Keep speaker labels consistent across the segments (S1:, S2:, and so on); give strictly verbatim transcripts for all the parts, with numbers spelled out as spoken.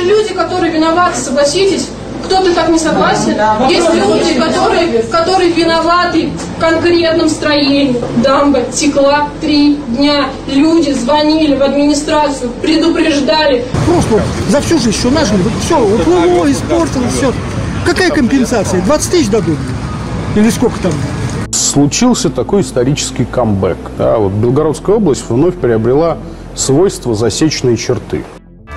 S1: люди, которые виноваты, согласитесь. Кто-то так не согласен. Да, есть люди, которые, которые виноваты в конкретном строении. Дамба текла три дня. Люди звонили в администрацию, предупреждали.
S2: Просто за всю жизнь все нажили, все, уплыло, испортило, все. Какая компенсация? двадцать тысяч дадут? Или сколько там?
S3: Случился такой исторический камбэк. Да, вот Белгородская область вновь приобрела свойства засечной черты.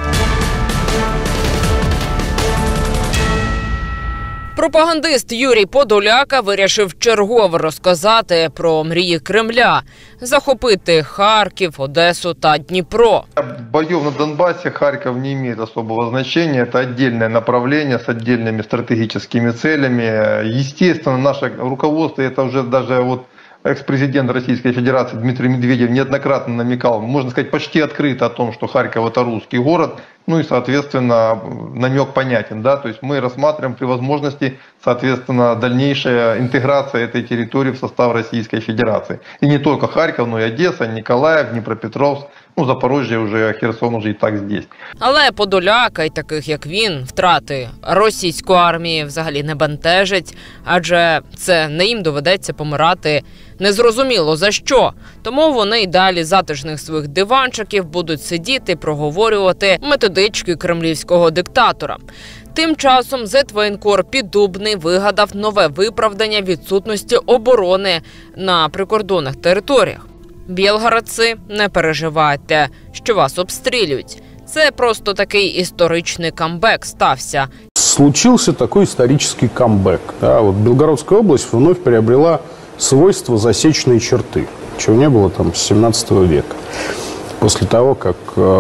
S4: Пропагандист Юрій Подоляка вирішив чергово розказати про мрії Кремля – захопити Харків, Одесу та Дніпро.
S5: Боев на Донбассе Харьков не имеет особого значения. Это отдельное направление с отдельными стратегическими целями. Естественно, наше руководство, это уже даже вот экс-президент Российской Федерации Дмитрий Медведев неоднократно намекал, можно сказать, почти открыто о том, что Харьков – это русский город. Ну и, соответственно, намек понятен, да, то есть мы рассматриваем при возможности, соответственно, дальнейшая интеграция этой территории в состав Российской Федерации. И не только Харьков, но и Одесса, Николаев, Днепропетровск, ну, Запорожжя уже, Херсон уже і так здесь.
S4: Але Подоляка і таких, як він, втрати російської армії взагалі не бентежить, адже це не їм доведеться помирати незрозуміло за що. Тому вони й далі затишних своїх диванчиків будуть сидіти, проговорювати методички кремлівського диктатора. Тим часом зет-воєнкор Піддубний вигадав нове виправдання відсутності оборони на прикордонних територіях. Білгородці, не переживайте, що вас обстрілюють. Це просто такий історичний камбек стався.
S3: Случился такой исторический камбэк. Да, вот Белгородская область вновь приобрела свойства засечной черты, чего не было там с семнадцатого века. После того, как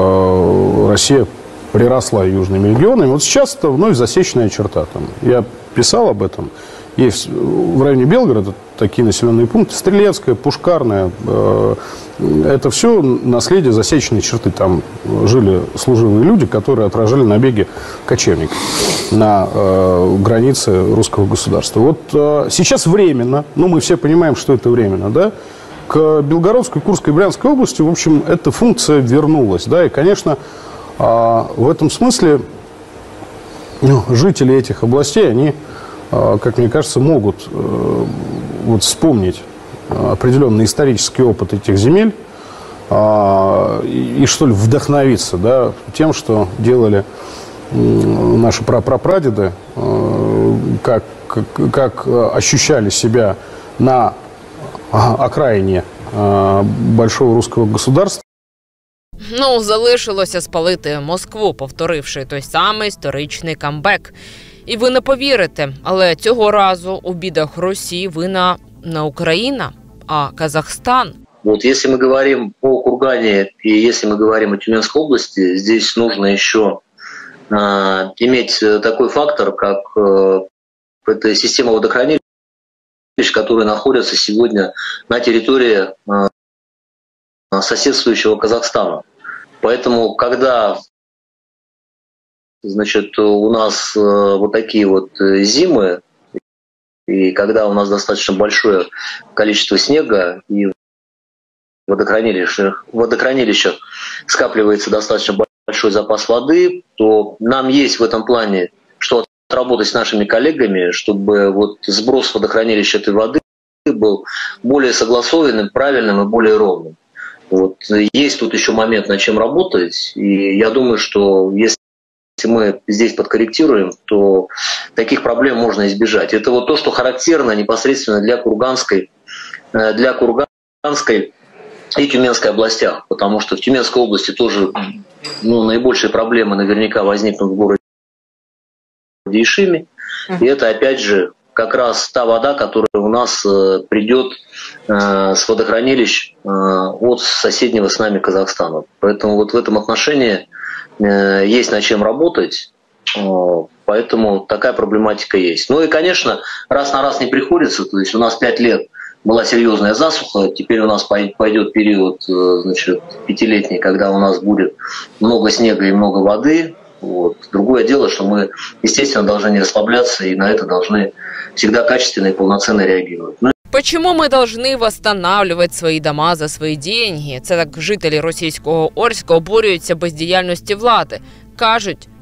S3: э, Россия приросла южными регионами, вот сейчас это вновь засечная черта. Там, я писал об этом. Есть в районе Белгорода такие населенные пункты: Стрелецкая, Пушкарная. Э, это все наследие засечной черты. Там жили служивые люди, которые отражали набеги кочевников на э, границе русского государства. Вот э, сейчас временно, ну мы все понимаем, что это временно, да, к Белгородской, Курской, Брянской области, в общем, эта функция вернулась, да, и, конечно, э, в этом смысле ну, жители этих областей, они, э, как мне кажется, могут э, вот вспомнить определенный исторический опыт этих земель э, и, и, что ли, вдохновиться, да, тем, что делали наши прапрапрадеды, как, как, как ощущали себя на окраїні большого русского государства.
S4: Ну, залишилося спалити Москву, повторивши той самий історичний камбек. І ви не повірите, але цього разу у бідах Росії вина не Україна, а Казахстан.
S6: Вот если мы говорим о Кургане и если мы говорим о Тюменской области, здесь нужно еще э, иметь такой фактор, как э, это система водохранилищ, которые находятся сегодня на территории э, соседствующего Казахстана. Поэтому, когда значит, у нас э, вот такие вот зимы, и когда у нас достаточно большое количество снега, и в водохранилищах, в водохранилищах скапливается достаточно большой запас воды, то нам есть в этом плане что отработать с нашими коллегами, чтобы вот сброс водохранилища этой воды был более согласованным, правильным и более ровным. Вот. Есть тут еще момент, над чем работать, и я думаю, что если мы здесь подкорректируем, то таких проблем можно избежать. Это вот то, что характерно непосредственно для Курганской, для Курганской и Тюменской областях, потому что в Тюменской области тоже ну, наибольшие проблемы наверняка возникнут в городе Ишиме. И это опять же как раз та вода, которая у нас э, придет э, с водохранилищ э, от соседнего с нами Казахстана. Поэтому вот в этом отношении э, есть над чем работать, э, поэтому такая проблематика есть. Ну и, конечно, раз на раз не приходится, то есть у нас пять лет была серьезная засуха, теперь у нас пойдет период, значит, пятилетний, когда у нас будет много снега и много воды. Вот. Другое дело, что мы, естественно, должны не расслабляться и на это должны всегда качественно и полноценно реагировать. Ну,
S4: Почему мы должны восстанавливать свои дома за свої деньги? Це так жителі російського Орська обурюються бездіяльності влади. Кажуть,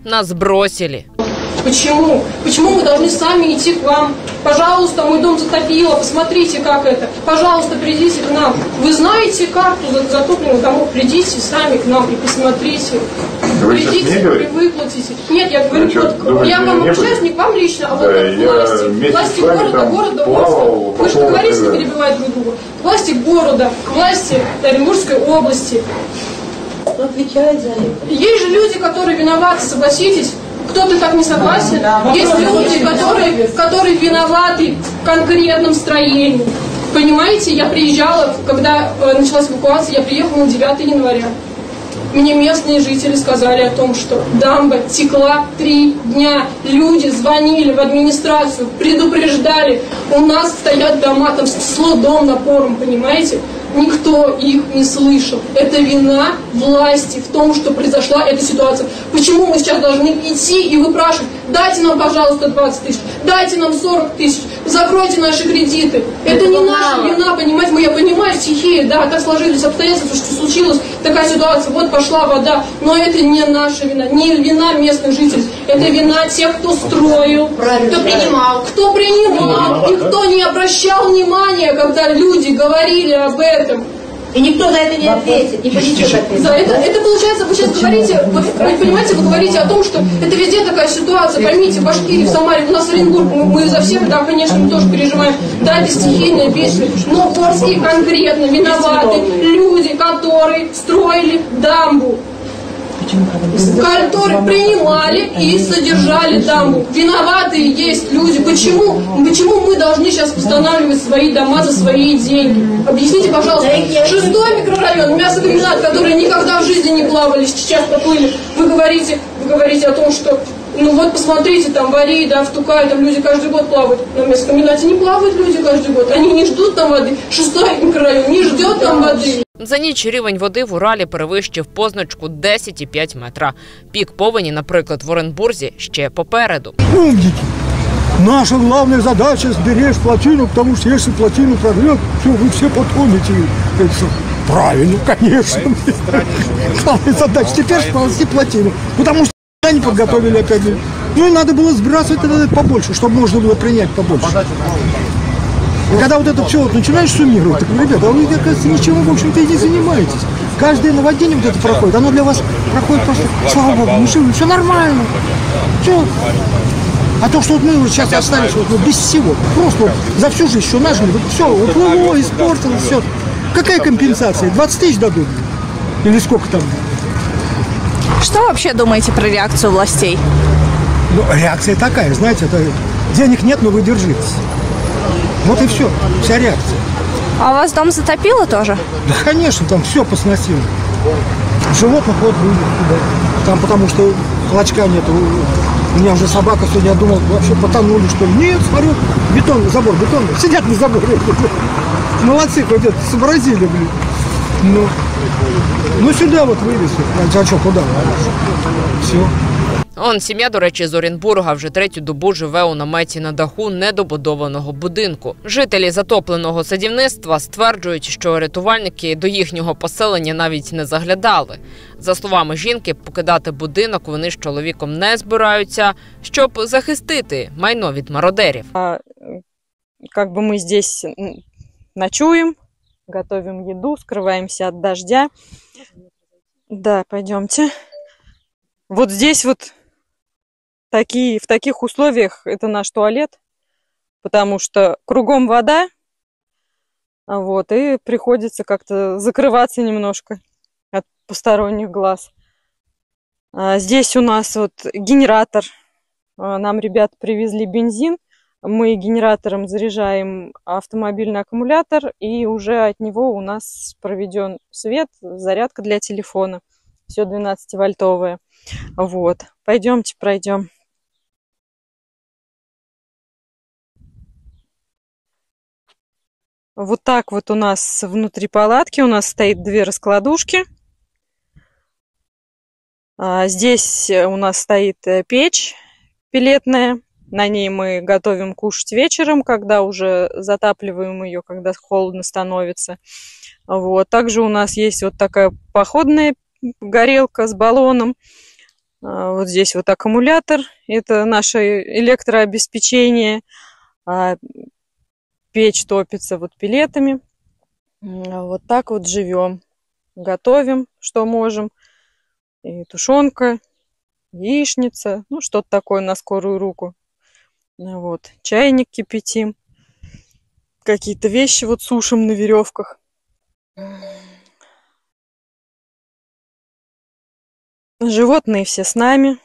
S4: нас бросили.
S1: Почему? Почему мы должны сами идти к вам? Пожалуйста, мой дом затопило, посмотрите, как это. Пожалуйста, придите к нам. Вы знаете карту затопленных домов? Придите сами к нам и посмотрите.
S7: Вы
S1: придите и выплатите. Нет, я говорю,
S7: что,
S1: вот,
S7: думаете,
S1: я вам
S7: не
S1: обращаюсь не к вам лично, а вот
S7: да,
S1: к власти. Власти города, города Орска. Вы же договорились не перебивать друг друга. Власти города, власти Оренбургской области.
S8: Кто отвечает за это?
S1: Есть же люди, которые виноваты, согласитесь. Кто-то так не согласен. Да, есть люди, которые, которые виноваты в конкретном строении. Понимаете, я приезжала, когда э, началась эвакуация, я приехала на девятое января. Мне местные жители сказали о том, что дамба текла три дня. Люди звонили в администрацию, предупреждали. У нас стоят дома, там снесло дом напором, понимаете? Никто их не слышал. Это вина власти в том, что произошла эта ситуация. Почему мы сейчас должны идти и выпрашивать: дайте нам, пожалуйста, двадцать тысяч, дайте нам сорок тысяч, закройте наши кредиты. Это, это не наша вина, понимаете? Мы, я понимаю, стихия, да, так сложились обстоятельства, что случилась такая ситуация, вот пошла вода. Но это не наша вина, не вина местных жителей. Это вина тех, кто строил,
S8: правильно,
S1: кто
S8: правильно.
S1: принимал, кто принимал, и кто не обращал внимания, когда люди говорили об этом.
S8: И никто за это не ответит, не понесет ответственность.
S1: За это, это получается, вы сейчас говорите, вы, вы понимаете, вы говорите о том, что это везде такая ситуация. Поймите, в Башкирии, в Самаре, у нас Оренбург, мы, мы за всех, да, конечно, мы тоже переживаем. Да, это стихийное бедствие, но в Орске конкретно виноваты люди, которые строили дамбу. Которые принимали и содержали дамбу. Виноватые есть люди. Почему? Почему мы должны сейчас восстанавливать свои дома за свои деньги? Объясните, пожалуйста. Шестой микрорайон, мясокомбинат, которые никогда в жизни не плавали, сейчас поплыли. Вы говорите, вы говорите о том, что ну вот посмотрите, там в Арии, да, в Тукае, там люди каждый год плавают. На мясокомбинате не плавают люди каждый год. Они не ждут там воды. Шестой микрорайон не ждет там воды.
S4: За ніч рівень води в Уралі перевищив позначку десять і п'ять метра. Пік повені, наприклад, в Оренбурзі ще попереду.
S2: Умники. Наша главная задача – сберечь плотину, потому что если плотину прорвет, все, вы все потонете. Это правильно, конечно. Главная задача теперь спасти плотину, потому что они подготовили опять. Ну и надо было сбрасывать это побольше, чтобы можно было принять побольше. И когда вот это все вот начинаешь суммировать, так, ребята, а вы, оказывается, ничем, в общем-то, и не занимаетесь. Каждое наводнение вот это проходит, оно для вас проходит просто, слава богу, ну все, все нормально. Все. А то, что вот мы вот сейчас остались вот, ну, без всего, просто вот за всю жизнь еще нажили, вот все, уплыло, испортилось, все. Какая компенсация? двадцать тысяч дадут? Или сколько там?
S9: Что вообще думаете про реакцию властей?
S2: Ну, реакция такая, знаете, это денег нет, но вы держитесь. Вот и все, вся реакция.
S9: А у вас дом затопило тоже?
S2: Да, конечно, там все посносило. Животных вот были туда. Там потому что клочка нету. У меня уже собака сегодня, я думал, вообще потонули, что ли. Нет, смотрю, бетон, забор, бетон. Сидят на заборе. Молодцы, хоть это, сообразили, блин. Ну, ну сюда вот вывезли. А что, куда? Все.
S4: Он, сім'я, до речі, з Оренбурга вже третю добу живе у наметі на даху недобудованого будинку. Жителі затопленого садівництва стверджують, що рятувальники до їхнього поселення навіть не заглядали. За словами жінки, покидати будинок вони з чоловіком не збираються, щоб захистити майно від мародерів.
S10: А, как бы мы здесь ночуем, готовим еду, скрываемся от дождя. Да, пойдемте. Вот здесь вот такие, в таких условиях это наш туалет, потому что кругом вода, вот, и приходится как-то закрываться немножко от посторонних глаз. А здесь у нас вот генератор, нам ребята привезли бензин, мы генератором заряжаем автомобильный аккумулятор, и уже от него у нас проведен свет, зарядка для телефона, все двенадцативольтовое. Вот, пойдемте пройдем. Вот так вот у нас внутри палатки у нас стоит две раскладушки. Здесь у нас стоит печь пеллетная. На ней мы готовим кушать вечером, когда уже затапливаем ее, когда холодно становится. Вот. Также у нас есть вот такая походная горелка с баллоном. Вот здесь вот аккумулятор, это наше электрообеспечение. Печь топится вот пеллетами. Вот так вот живем. Готовим, что можем. И тушенка, яичница, ну что-то такое на скорую руку. Вот. Чайник кипятим. Какие-то вещи вот сушим на веревках. Животные все с нами.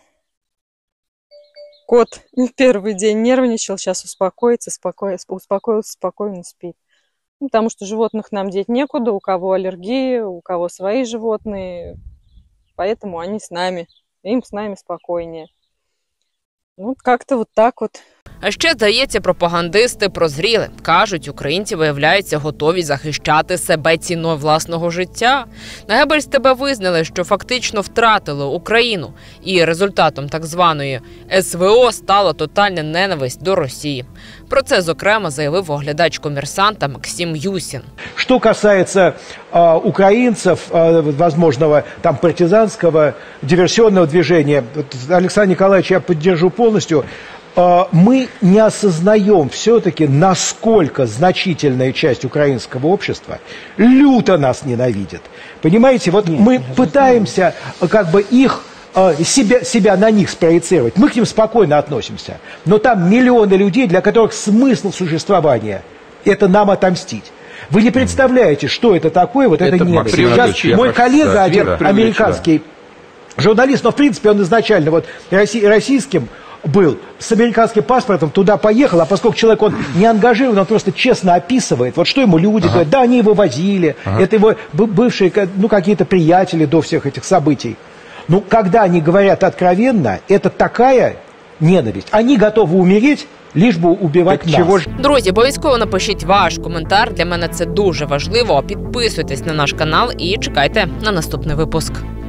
S10: Кот первый день нервничал, сейчас успокоится, спокойно, успокоился, спокойно спит. Ну, потому что животных нам деть некуда, у кого аллергии, у кого свои животные. Поэтому они с нами, им с нами спокойнее. Ну, как-то вот так вот.
S4: А ще, здається, пропагандисти прозріли. Кажуть, українці, виявляються, готові захищати себе ціною власного життя. На Геббельс ТБ визнали, що фактично втратили Україну. І результатом так званої ес ве о стала тотальна ненависть до Росії. Про це, зокрема, заявив оглядач «Коммерсанта» Максим Юсин.
S7: Что касается э, украинцев, э, возможного там партизанского диверсионного движения, вот, Александр Николаевич, я поддержу полностью. Мы не осознаем все-таки, насколько значительная часть украинского общества люто нас ненавидит. Понимаете, вот мы пытаемся как бы их, себя, себя на них спроецировать. Мы к ним спокойно относимся. Но там миллионы людей, для которых смысл существования – это нам отомстить. Вы не представляете, что это такое, вот это, это ненависть. Сейчас мой коллега, да, один американский журналист, но в принципе он изначально вот российским был, с американским паспортом туда поехал, а поскольку человек, он не ангажирован, он просто честно описывает, вот что ему люди ага. говорят, да, они его возили, ага. это его бывшие, ну, какие-то приятели до всех этих событий. Ну, когда они говорят откровенно, это такая ненависть. Они готовы умереть, лиш би убивати нас. Чого ж...
S4: Друзі, обов'язково напишіть ваш коментар, для мене це дуже важливо. Підписуйтесь на наш канал і чекайте на наступний випуск.